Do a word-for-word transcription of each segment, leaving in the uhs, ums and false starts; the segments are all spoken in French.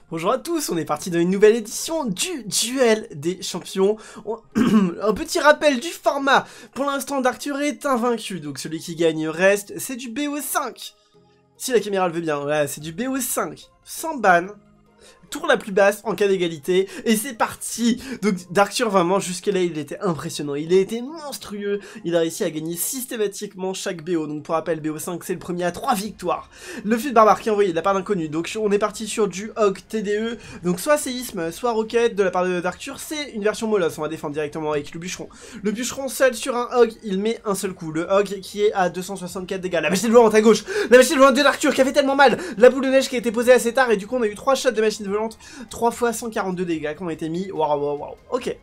Bonjour à tous, on est parti dans une nouvelle édition du Duel des Champions. On... un petit rappel du format. Pour l'instant, Darkture est invaincu, donc celui qui gagne reste, c'est du B O cinq. Si la caméra le veut bien, voilà, c'est du B O cinq. Sans ban. Tour la plus basse en cas d'égalité, et c'est parti. Donc Darkture vraiment jusque là il était impressionnant, il a été monstrueux, il a réussi à gagner systématiquement chaque B O, donc pour rappel B O cinq c'est le premier à trois victoires. Le fut de barbare qui est envoyé de la part d'inconnu, donc on est parti sur du Hog T D E, donc soit séisme, soit roquette de la part de Darkture, c'est une version molosse, on va défendre directement avec le bûcheron. Le bûcheron seul sur un Hog, il met un seul coup, le Hog qui est à deux cent soixante-quatre dégâts, la machine volante à gauche, la machine volante de Darkture qui a fait tellement mal, la boule de neige qui a été posée assez tard, et du coup on a eu trois shots de machine volante, trois fois cent quarante-deux dégâts qui ont été mis. Waouh, waouh, waouh. Ok.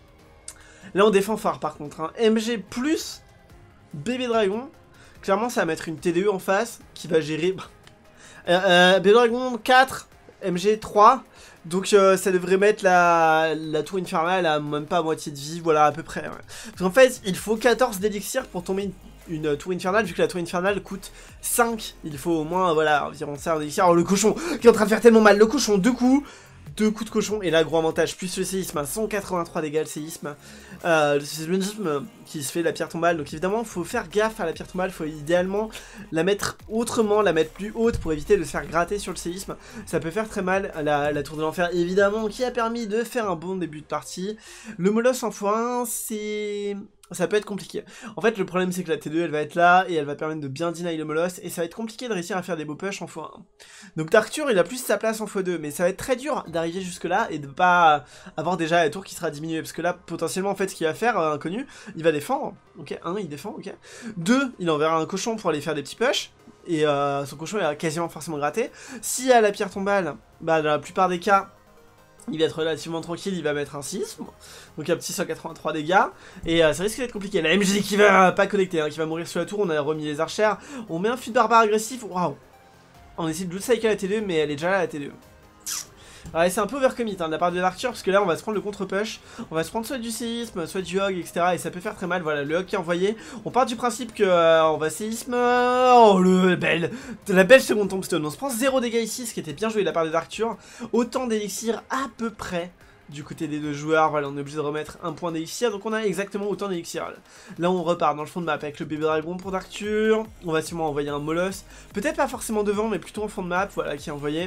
Là, on défend fort par contre. Hein. M G plus Bébé Dragon. Clairement, ça va mettre une T D E en face qui va gérer. Euh, euh, Bébé Dragon quatre, M G trois. Donc, euh, ça devrait mettre la, la tour infernale à même pas à moitié de vie. Voilà, à peu près. Ouais. Parce qu'en fait, il faut quatorze d'élixir pour tomber une. Une tour infernale, vu que la tour infernale coûte cinq, il faut au moins, voilà, environ ça en élixir. Alors le cochon, qui est en train de faire tellement mal, le cochon, deux coups, deux coups de cochon, et là, gros avantage, plus le séisme, à cent quatre-vingt-trois dégâts, le séisme, euh, le séisme qui se fait la pierre tombale, donc évidemment, il faut faire gaffe à la pierre tombale, il faut idéalement la mettre autrement, la mettre plus haute pour éviter de se faire gratter sur le séisme, ça peut faire très mal à la, la tour de l'enfer, évidemment, qui a permis de faire un bon début de partie. Le molosse en fois un, c'est... ça peut être compliqué. En fait, le problème, c'est que la T deux, elle va être là, et elle va permettre de bien deny le molosse, et ça va être compliqué de réussir à faire des beaux push en fois un. Donc Darkture, il a plus sa place en fois deux, mais ça va être très dur d'arriver jusque-là, et de pas avoir déjà la tour qui sera diminuée, parce que là, potentiellement, en fait, ce qu'il va faire, euh, inconnu, il va défendre, ok, un, il défend, ok, deux, il enverra un cochon pour aller faire des petits push, et euh, son cochon, il va quasiment forcément gratter. Si à la pierre tombale, bah, dans la plupart des cas, il va être relativement tranquille, il va mettre un séisme, donc un petit cent quatre-vingt-trois dégâts, et euh, ça risque d'être compliqué. La M G qui va pas connecter, hein, qui va mourir sur la tour, on a remis les archères, on met un fut de barbare agressif, waouh. On essaie de loot cycle à la T deux, mais elle est déjà là la T deux. Ouais, c'est un peu overcommit hein, de la part de Darkture, parce que là on va se prendre le contre-push, on va se prendre soit du séisme, soit du hog, et cetera. Et ça peut faire très mal, voilà, le hog qui est envoyé. On part du principe que euh, on va séisme... Oh, le belle la belle seconde tombstone, on se prend zéro dégâts ici, ce qui était bien joué de la part de Darkture. Autant d'élixir à peu près du côté des deux joueurs, voilà, on est obligé de remettre un point d'élixir, donc on a exactement autant d'élixir. Là on repart dans le fond de map avec le bébé dragon pour Darkture, on va sûrement envoyer un molosse, peut-être pas forcément devant, mais plutôt en fond de map, voilà, qui est envoyé.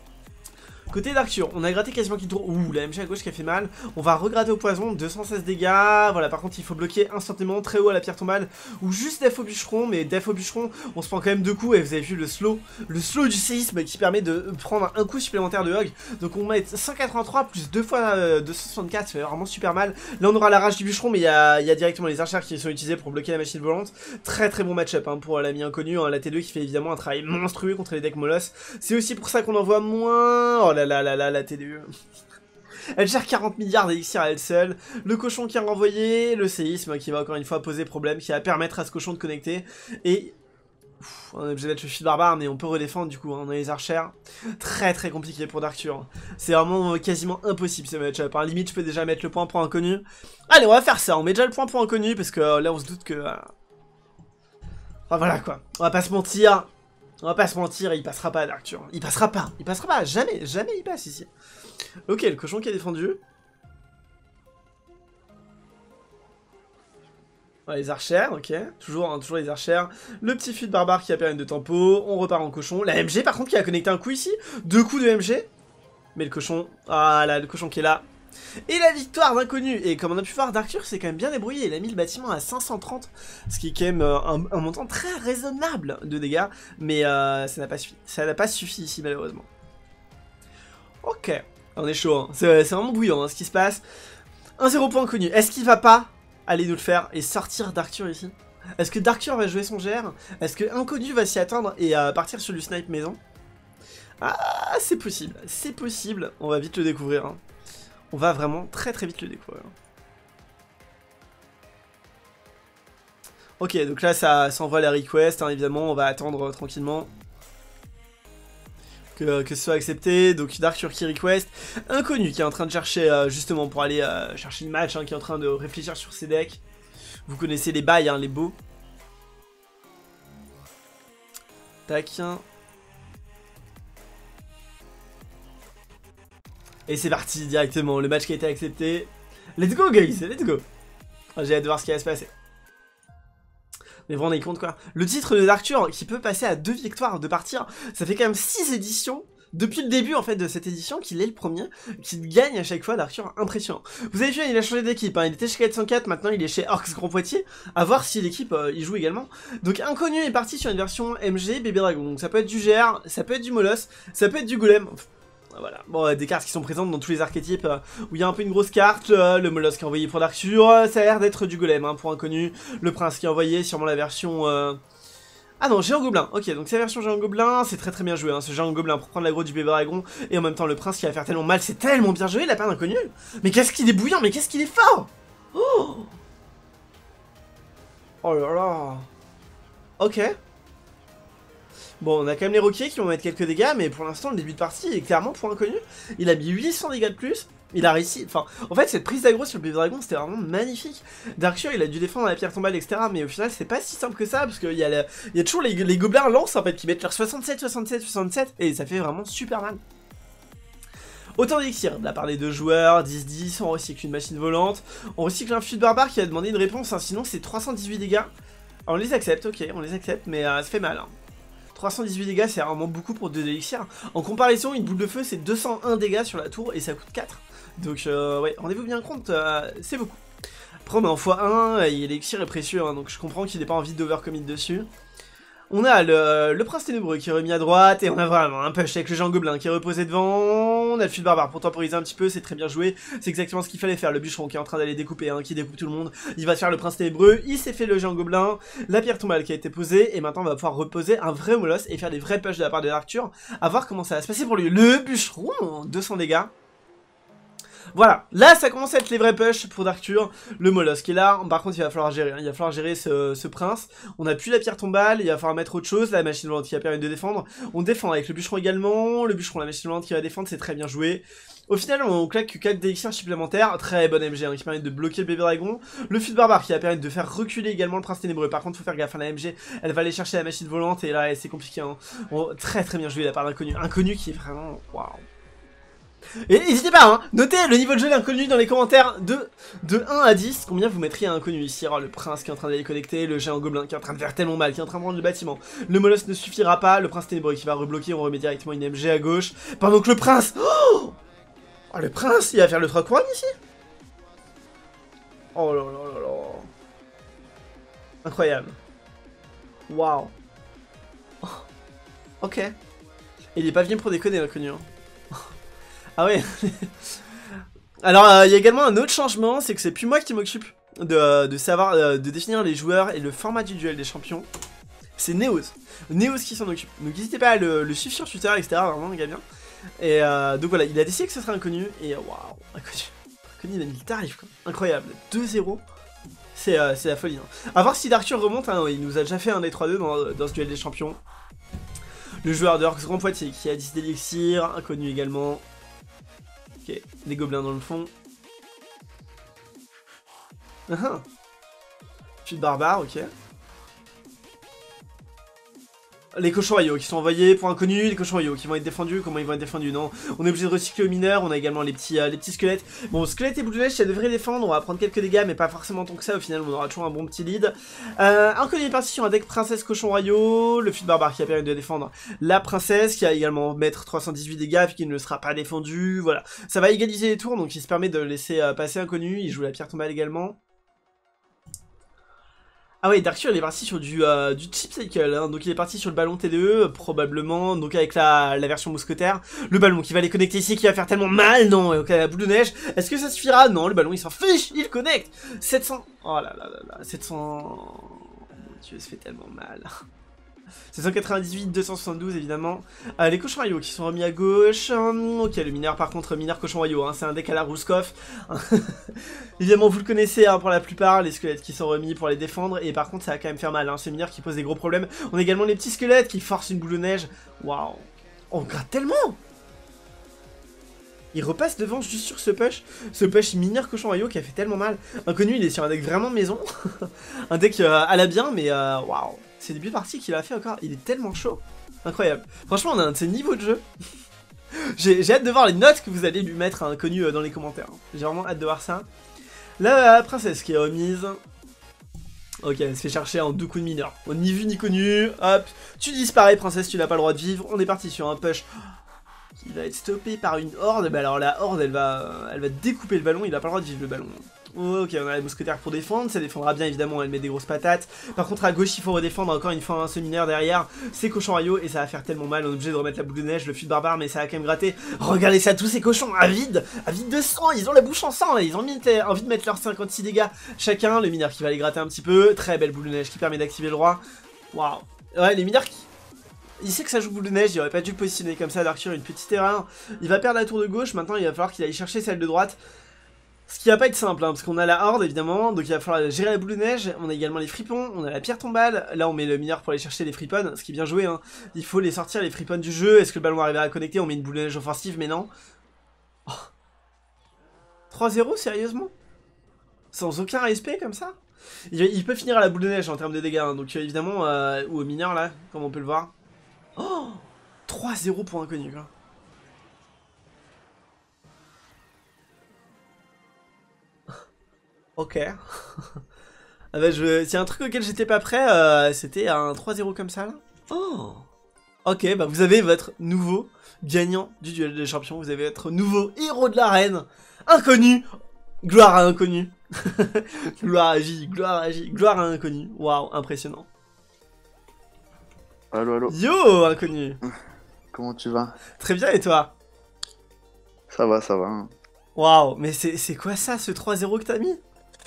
Côté Darkture, on a gratté quasiment qu'il tourne. Ouh, la M G à gauche qui a fait mal. On va regratter au poison, deux cent seize dégâts. Voilà, par contre, il faut bloquer instantanément très haut à la pierre tombale. Ou juste def au bûcheron, mais def au bûcheron, on se prend quand même deux coups. Et vous avez vu le slow, le slow du séisme qui permet de prendre un coup supplémentaire de hog. Donc on met cent quatre-vingt-trois plus deux fois euh, deux cent soixante-quatre, ça fait vraiment super mal. Là, on aura la rage du bûcheron, mais il y a, y a directement les archères qui sont utilisées pour bloquer la machine volante. Très très bon match-up hein, pour l'ami inconnu. Hein, la T deux qui fait évidemment un travail monstrueux contre les decks molosses. C'est aussi pour ça qu'on en voit moins. Oh là là là là, la T deux. Elle gère quarante milliards d'élixir à elle seule, le cochon qui a renvoyé, le séisme qui va encore une fois poser problème, qui va permettre à ce cochon de connecter, et Ouf, on est obligé d'être le fil barbare, mais on peut redéfendre du coup, hein, on a les archères. Très très compliqué pour Darkture. C'est vraiment euh, quasiment impossible ce match-up. Hein. Limite, je peux déjà mettre le point pour inconnu. Allez, on va faire ça, on met déjà le point pour inconnu, parce que euh, là on se doute que... Euh... Enfin voilà quoi, on va pas se mentir. On va pas se mentir, il passera pas à Darkture. Il passera pas, il passera pas, jamais, jamais il passe ici. Ok, le cochon qui a défendu. Ouais, les archères, ok. Toujours, hein, toujours les archères. Le petit fut de barbare qui a permis de tempo. On repart en cochon. La M G par contre qui a connecté un coup ici. Deux coups de M G. Mais le cochon, ah là, le cochon qui est là. Et la victoire d'inconnu. Et comme on a pu voir, Darkture s'est quand même bien débrouillé. Il a mis le bâtiment à cinq cent trente. Ce qui est quand même euh, un, un montant très raisonnable de dégâts. Mais euh, ça n'a pas suffi. Ça n'a pas suffi ici malheureusement. Ok. On est chaud. Hein. C'est vraiment bouillant hein, ce qui se passe. un zéro point inconnu. Est-ce qu'il va pas aller nous le faire et sortir Darkture ici? Est-ce que Darkture va jouer son G R? Est-ce que Inconnu va s'y attendre et euh, partir sur du snipe maison? Ah, c'est possible. C'est possible. On va vite le découvrir. Hein. On va vraiment très très vite le découvrir. Ok, donc là ça, ça envoie la request, hein, évidemment, on va attendre euh, tranquillement que, que ce soit accepté. Donc Darkture qui request, Inconnu qui est en train de chercher euh, justement pour aller euh, chercher le match, hein, qui est en train de réfléchir sur ses decks. Vous connaissez les bails, hein, les beaux. Tac. Et c'est parti directement, le match qui a été accepté. Let's go guys, let's go. J'ai hâte de voir ce qui va se passer. Mais vous vous rendez compte quoi? Le titre de d'Arthur qui peut passer à deux victoires de partir, ça fait quand même six éditions depuis le début en fait de cette édition qu'il est le premier, qu'il gagne à chaque fois d'Arthur, impressionnant. Vous avez vu, il a changé d'équipe, hein. Il était chez quatre cent quatre, maintenant il est chez Orcs Grand Poitiers, à voir si l'équipe euh, y joue également. Donc Inconnu est parti sur une version M G Bébé Dragon, donc ça peut être du G R, ça peut être du Moloss, ça peut être du Golem. Voilà, bon, euh, des cartes qui sont présentes dans tous les archétypes euh, où il y a un peu une grosse carte, euh, le Moloss qui est envoyé pour d'Arthur, euh, ça a l'air d'être du Golem hein, pour Inconnu, le Prince qui est envoyé, sûrement la version... Euh... Ah non, Géant Gobelin, ok, donc c'est la version Géant Gobelin, c'est très très bien joué, hein, ce Géant Gobelin pour prendre l'aggro du Bébé Dragon, et en même temps le Prince qui va faire tellement mal, c'est tellement bien joué, la part d'Inconnu. Mais qu'est-ce qu'il est bouillant, mais qu'est-ce qu'il est fort. Oh, oh là là. Ok. Bon, on a quand même les roquets qui vont mettre quelques dégâts, mais pour l'instant, le début de partie est clairement pour Inconnu. Il a mis huit cents dégâts de plus. Il a réussi, enfin, en fait, cette prise d'aggro sur le Bébé Dragon, c'était vraiment magnifique. Darkshire, il a dû défendre la pierre tombale, et cetera. Mais au final, c'est pas si simple que ça, parce qu'il y, a y a toujours les, les gobelins lance, en fait, qui mettent leur soixante-sept, soixante-sept, soixante-sept, et ça fait vraiment super mal. Autant d'élixir de la part des deux joueurs, dix dix, on recycle une machine volante, on recycle un flux de barbare qui a demandé une réponse, hein, sinon c'est trois cent dix-huit dégâts. Alors, on les accepte, ok, on les accepte, mais euh, ça fait mal, hein. trois cent dix-huit dégâts, c'est vraiment beaucoup pour deux élixirs. En comparaison, une boule de feu, c'est deux cent un dégâts sur la tour et ça coûte quatre. Donc, euh, ouais, rendez-vous bien compte, euh, c'est beaucoup. Après, on met en fois un, et l'élixir est précieux, hein, donc je comprends qu'il n'ait pas envie d'overcommit dessus. On a le, le Prince Ténébreux qui est remis à droite, et on a vraiment un push avec le Géant Gobelin qui est reposé devant. On a le Flux de Barbare pour temporiser un petit peu, c'est très bien joué. C'est exactement ce qu'il fallait faire. Le bûcheron qui est en train d'aller découper, hein, qui découpe tout le monde. Il va se faire le Prince Ténébreux, il s'est fait le Géant Gobelin, la pierre tombale qui a été posée, et maintenant on va pouvoir reposer un vrai Moloss et faire des vrais push de la part de Arthur. À voir comment ça va se passer pour lui. Le bûcheron, deux cents dégâts. Voilà, là ça commence à être les vrais push pour Darktur, le Moloss qui est là, par contre il va falloir gérer, hein. Il va falloir gérer ce, ce prince, on a plus la pierre tombale, il va falloir mettre autre chose, la machine volante qui va permettre de défendre, on défend avec le bûcheron également, le bûcheron, la machine volante qui va défendre, c'est très bien joué. Au final on claque quatre d'élixirs supplémentaires, très bonne M G hein, qui permet de bloquer le Bébé Dragon, le Flux de Barbare qui va permettre de faire reculer également le Prince Ténébreux, par contre faut faire gaffe à la M G, elle va aller chercher la machine volante et là c'est compliqué, hein. Bon, très très bien joué de la part d'Inconnu, Inconnu qui est vraiment, waouh. Et n'hésitez pas, hein, notez le niveau de jeu d'Inconnu dans les commentaires de, de un à dix, combien vous mettriez à Inconnu ici. Alors, le Prince qui est en train d'aller connecter, le Géant Gobelin qui est en train de faire tellement mal, qui est en train de prendre le bâtiment, le Moloss ne suffira pas, le Prince Ténébreux qui va rebloquer, on remet directement une M G à gauche, pendant que le Prince, oh, oh le Prince, il va faire le trois couronnes ici. Oh là là là là. Incroyable. Waouh. Oh. Ok. Et il est pas venu pour déconner l'Inconnu, hein. Ah ouais. Alors il euh, y a également un autre changement, c'est que c'est plus moi qui m'occupe de, de savoir, euh, de définir les joueurs et le format du duel des champions. C'est Neos. Neos qui s'en occupe. Donc n'hésitez pas à le, le suivre sur Twitter, et cetera. Vraiment, il gars bien. Et euh, donc voilà, il a décidé que ce serait Inconnu. Et waouh, Inconnu. Inconnu, il a mis le tarif, quoi. Incroyable. deux zéro. C'est euh, la folie. Hein. A voir si Darktur remonte. Hein. Il nous a déjà fait un des trois deux dans, dans ce duel des champions. Le joueur de Orcs Grand Poitiers qui a dix d'élixirs. Inconnu également. Ok, des gobelins dans le fond. Ah ah. Puis de barbare, ok. Les cochons royaux qui sont envoyés pour Inconnu, les cochons royaux qui vont être défendus, comment ils vont être défendus, non. On est obligé de recycler au mineur, on a également les petits, euh, les petits squelettes. Bon, squelette et boule de neige, ça devrait défendre, on va prendre quelques dégâts, mais pas forcément tant que ça, au final on aura toujours un bon petit lead. Euh, Inconnu est parti sur un deck princesse cochon royaux, le Flux de Barbare qui a permis de défendre la princesse, qui a également mettre trois cent dix-huit dégâts, puis qui ne sera pas défendu, voilà. Ça va égaliser les tours, donc il se permet de laisser euh, passer Inconnu, il joue la pierre tombale également. Ah ouais, Darktur il est parti sur du, euh, du chip cycle, hein. Donc il est parti sur le ballon T D E, probablement, donc avec la, la version mousquetaire. Le ballon qui va les connecter ici, qui va faire tellement mal, non, ok, la boule de neige, est-ce que ça suffira? Non, le ballon il s'en fiche, il connecte. sept cents, oh là là là là, sept cents, mon dieu, ça fait tellement mal. sept cent quatre-vingt-dix-huit, deux cent soixante-douze évidemment. Euh, les cochons royaux qui sont remis à gauche. Hum, ok, le mineur par contre, mineur cochon royaux, hein, c'est un deck à la Rouskov. Évidemment, vous le connaissez hein, pour la plupart, les squelettes qui sont remis pour les défendre. Et par contre, ça va quand même faire mal, hein, ces mineurs qui posent des gros problèmes. On a également les petits squelettes qui forcent une boule de neige. Waouh, on gratte tellement. Il repasse devant juste sur ce push. Ce push mineur cochon royaux qui a fait tellement mal. Inconnu, il est sur un deck vraiment maison. Un deck euh, à la bien, mais waouh. Wow. C'est le début de partie qu'il a fait encore. Il est tellement chaud. Incroyable. Franchement, on a un de ses niveaux de jeu. J'ai hâte de voir les notes que vous allez lui mettre à Inconnu euh, dans les commentaires. J'ai vraiment hâte de voir ça. Là, la princesse qui est remise. Ok, elle se fait chercher en deux coups de mineur. Bon, ni vu ni connu. Hop, tu disparais, princesse, tu n'as pas le droit de vivre. On est parti sur un push qui va être stoppé par une horde. Bah alors la horde, elle va, elle va découper le ballon. Il n'a pas le droit de vivre le ballon. Ok, on a la mousquetaire pour défendre, ça défendra bien évidemment, elle met des grosses patates. Par contre à gauche il faut redéfendre encore une fois un seminaire derrière, c'est cochon rayo et ça va faire tellement mal, on est obligé de remettre la boule de neige, le fût de barbare mais ça va quand même gratter. Regardez ça, tous ces cochons avides, avides de sang, ils ont la bouche en sang là, ils ont mis, envie de mettre leurs cinquante-six dégâts chacun, le mineur qui va les gratter un petit peu, très belle boule de neige qui permet d'activer le roi. Waouh. Ouais, les mineurs qui... Il sait que ça joue boule de neige, il aurait pas dû le positionner comme ça, d'Arthur, une petite erreur. Il va perdre la tour de gauche, maintenant il va falloir qu'il aille chercher celle de droite. Ce qui va pas être simple, hein, parce qu'on a la horde évidemment, donc il va falloir gérer la boule de neige, on a également les fripons, on a la pierre tombale, là on met le mineur pour aller chercher les fripons, ce qui est bien joué, hein. Il faut les sortir les fripons du jeu, est-ce que le ballon arrivera à connecter, on met une boule de neige offensive, mais non. Oh. trois zéro, sérieusement? Sans aucun respect comme ça? il, il peut finir à la boule de neige en termes de dégâts, hein, donc euh, évidemment, euh, ou au mineur là, comme on peut le voir. Oh, trois zéro pour Inconnu, quoi. Ok. Ah bah je... S'il y a un truc auquel j'étais pas prêt, euh, c'était un trois zéro comme ça là. Oh. Ok, bah vous avez votre nouveau gagnant du duel des champions, vous avez votre nouveau héros de l'arène, Inconnu. Gloire à Inconnu. Gloire à J, gloire à J, gloire à Inconnu. Waouh, impressionnant. Allo, allo. Yo, Inconnu. Comment tu vas? Très bien, et toi? Ça va, ça va. Waouh, mais c'est quoi ça, ce trois zéro que t'as mis?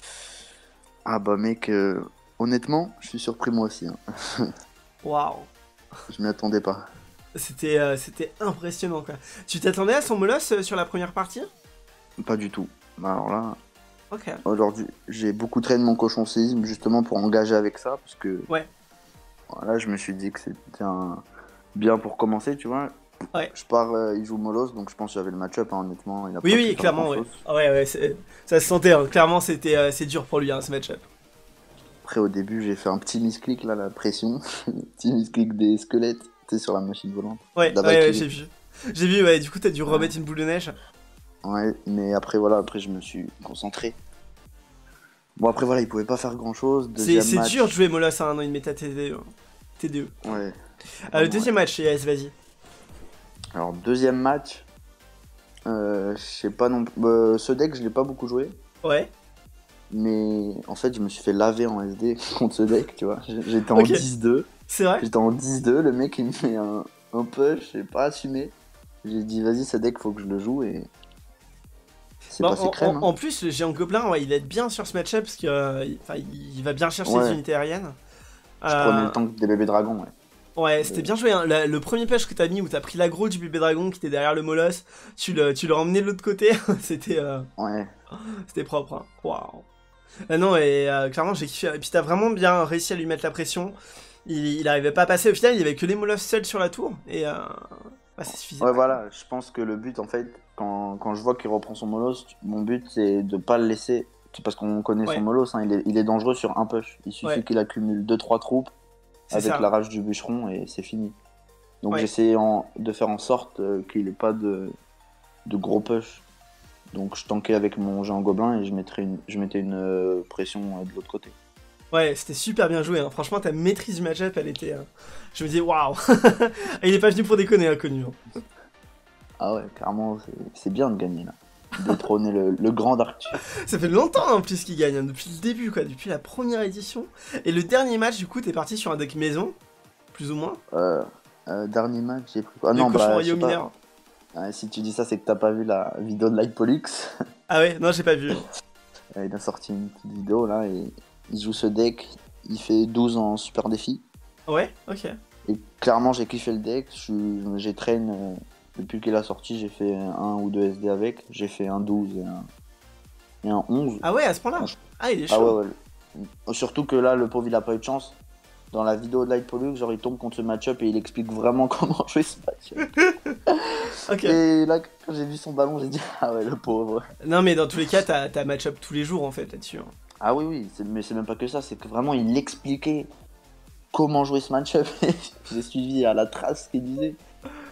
Ah bah mec, euh, honnêtement, je suis surpris moi aussi. Hein. Waouh. Je m'y attendais pas. C'était euh, c'était impressionnant quoi. Tu t'attendais à son molosse euh, sur la première partie? Pas du tout. Alors là, ok. Aujourd'hui, j'ai beaucoup traîné mon cochon séisme justement pour engager avec ça, parce que ouais. Voilà, je me suis dit que c'était un... bien pour commencer, tu vois. Ouais. Je pars, euh, il joue Molos, donc je pense qu'il y avait le match-up, hein, honnêtement. Il a oui, pas oui, clairement, ouais. Ah ouais, ouais, ça se sentait, hein. Clairement, c'était euh, c'est dur pour lui, hein, ce match-up. Après, au début, j'ai fait un petit misclick, là, la pression. petit misclick des squelettes, tu sais, sur la machine volante. Ouais, ouais, ouais j'ai vu. J'ai vu, ouais, du coup, t'as dû ouais. remettre une boule de neige. Ouais, mais après, voilà, après, je me suis concentré. Bon, après, voilà, il pouvait pas faire grand-chose. C'est match... dur de jouer Molos à un an, une méta T D E. Ouais. Euh, le deuxième ouais. match, yes, vas-y. Alors, deuxième match, euh, je sais pas non plus. Euh, ce deck, je l'ai pas beaucoup joué. Ouais. Mais en fait, je me suis fait laver en S D contre ce deck, tu vois. J'étais en okay. dix deux. C'est vrai. J'étais en dix deux, le mec il me met un, un push, j'ai pas assumé. J'ai dit, vas-y, ce deck, faut que je le joue et. C'est bon, passé en, crème. En, hein. en plus, le géant gobelin, ouais, il aide bien sur ce match-up parce qu'il euh, il va bien chercher ouais. les unités aériennes. Je euh... prenais le tank des bébés dragons, ouais. Ouais, c'était bien joué, hein. le, le premier push que t'as mis où t'as pris l'aggro du bébé dragon qui était derrière le molosse, tu l'as tu emmené de l'autre côté, c'était euh... ouais. C'était propre, hein. Waouh. Ah non, et euh, clairement j'ai kiffé, et puis t'as vraiment bien réussi à lui mettre la pression, il, il arrivait pas à passer, au final il y avait que les molosses seuls sur la tour, et euh... bah, c'est suffisant. Ouais voilà, je pense que le but en fait, quand, quand je vois qu'il reprend son molosse, mon but c'est de pas le laisser, parce qu'on connaît ouais. son molosse, hein, il, est, il est dangereux sur un push, il suffit ouais. qu'il accumule deux trois troupes, avec ça. La rage du bûcheron et c'est fini. Donc ouais. j'essayais de faire en sorte euh, qu'il n'ait pas de, de gros push. Donc je tankais avec mon géant gobelin et je, une, je mettais une euh, pression euh, de l'autre côté. Ouais, c'était super bien joué. Hein. Franchement, ta maîtrise du match-up, elle était... Euh... Je me disais, waouh. Il est pas venu pour déconner, Inconnu. Hein. Ah ouais, clairement, c'est bien de gagner là. De trôner le, le grand Arthur. Ça fait longtemps en plus qu'il gagne, hein, depuis le début, quoi, depuis la première édition. Et le dernier match, du coup, t'es parti sur un deck maison, plus ou moins. Euh, euh dernier match, j'ai pris quoi? Ah le non, bah, je sais pas. Ah, si tu dis ça, c'est que t'as pas vu la vidéo de Light Pollux. Ah ouais, non, j'ai pas vu. Il a sorti une petite vidéo là et il joue ce deck, il fait douze en super défi. Ouais, ok. Et clairement, j'ai kiffé le deck, j'ai train. Euh... Depuis qu'il a sorti, j'ai fait un ou deux S D avec. J'ai fait un douze et un, et un onze. Ah ouais, à ce point-là. Ah, il est chaud. Ah ouais, ouais. Surtout que là, le pauvre, il a pas eu de chance. Dans la vidéo de Light Pollux, genre, il tombe contre ce match-up et il explique vraiment comment jouer ce match-up. Ok. Et là, quand j'ai vu son ballon, j'ai dit, ah ouais, le pauvre. Non, mais dans tous les cas, t'as match-up tous les jours, en fait, là-dessus. Hein. Ah oui, oui, mais c'est même pas que ça. C'est que vraiment, il expliquait comment jouer ce match-up. J'ai suivi à la trace ce qu'il disait.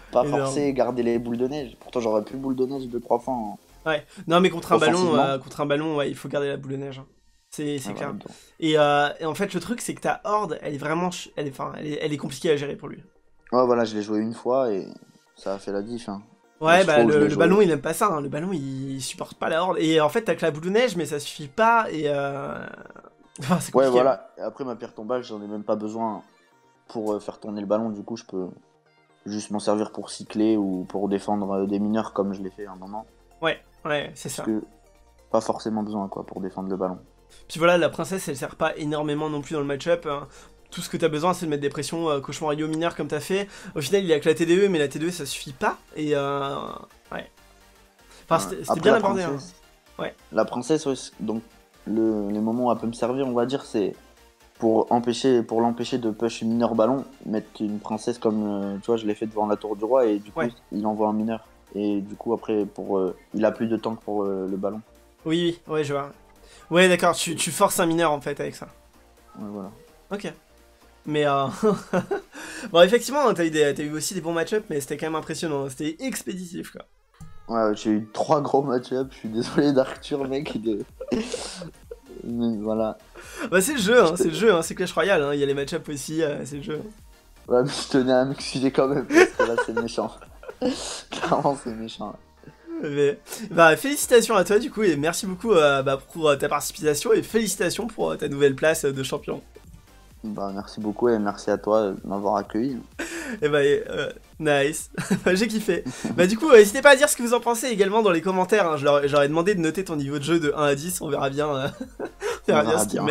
pas Énorme. forcer, garder les boules de neige. Pourtant, j'aurais pu boule de neige deux, trois fois. Hein. Ouais, non, mais contre un ballon, Offensivement. euh, contre un ballon, ouais, il faut garder la boule de neige. Hein. C'est c'est Ah, clair. voilà, donc. Et, euh, et en fait, le truc, c'est que ta horde, elle est vraiment. ch- Elle est, enfin, elle est, elle est compliquée à gérer pour lui. Ouais, voilà, je l'ai joué une fois et ça a fait la diff. Hein. Ouais, L'autre bah fois où je le, l'ai le joué. ballon, il aime pas ça. Hein. Le ballon, il, il supporte pas la horde. Et en fait, t'as que la boule de neige, mais ça suffit pas. Et. Euh... Enfin, c'est Ouais, compliqué. voilà. Et après, ma pierre tombale, j'en ai même pas besoin pour euh, faire tourner le ballon. Du coup, je peux juste m'en servir pour cycler ou pour défendre euh, des mineurs comme je l'ai fait à un moment. Ouais, ouais, c'est ça. Parce que pas forcément besoin quoi pour défendre le ballon. Puis voilà, la princesse, elle sert pas énormément non plus dans le match-up. Hein. Tout ce que t'as besoin, c'est de mettre des pressions euh, cauchemar mineurs comme t'as fait. Au final, il y a que la T D E, mais la T D E, ça suffit pas. Et euh... ouais. Enfin, c'était c'était Après, bien la abordé. Hein. princesse, Ouais. La princesse, ouais, c'est- donc le, les moments où elle peut me servir, on va dire, c'est pour empêcher, pour l'empêcher de push mineur ballon, mettre une princesse comme, euh, tu vois, je l'ai fait devant la tour du roi et du coup, Ouais. il envoie un mineur. Et du coup, après, pour, euh, il a plus de temps pour euh, le ballon. Oui, oui, ouais, je vois. Ouais, d'accord, tu, tu forces un mineur en fait avec ça. Ouais, voilà. Ok. Mais euh... bon, effectivement, t'as eu, des- t'as eu aussi des bons match-up, mais c'était quand même impressionnant. C'était expéditif, quoi. Ouais, j'ai eu trois gros match-up. Je suis désolé d'Arthur, mec. Et de... Mais voilà. Bah, c'est le jeu, hein, c'est le jeu, hein, c'est Clash Royale. Hein. Il y a les match-up aussi, euh, c'est le jeu. Ouais, mais je tenais à m'excuser quand même parce que là, c'est méchant. Clairement, c'est méchant. Mais, bah, félicitations à toi du coup et merci beaucoup euh, bah, pour euh, ta participation et félicitations pour euh, ta nouvelle place euh, de champion. Bah, merci beaucoup et merci à toi de m'avoir accueilli. Et bah euh, nice, j'ai kiffé. Bah du coup euh, n'hésitez pas à dire ce que vous en pensez également dans les commentaires, hein. Je leur, j'aurais demandé de noter ton niveau de jeu de un à dix, on verra bien, euh, on verra On bien verra ce qu'ils bien.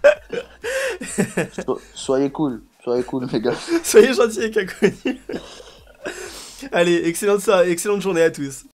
mettent. So- soyez cool, soyez cool les gars. Soyez gentils et caconi. Allez, excellente, soirée- excellente journée à tous.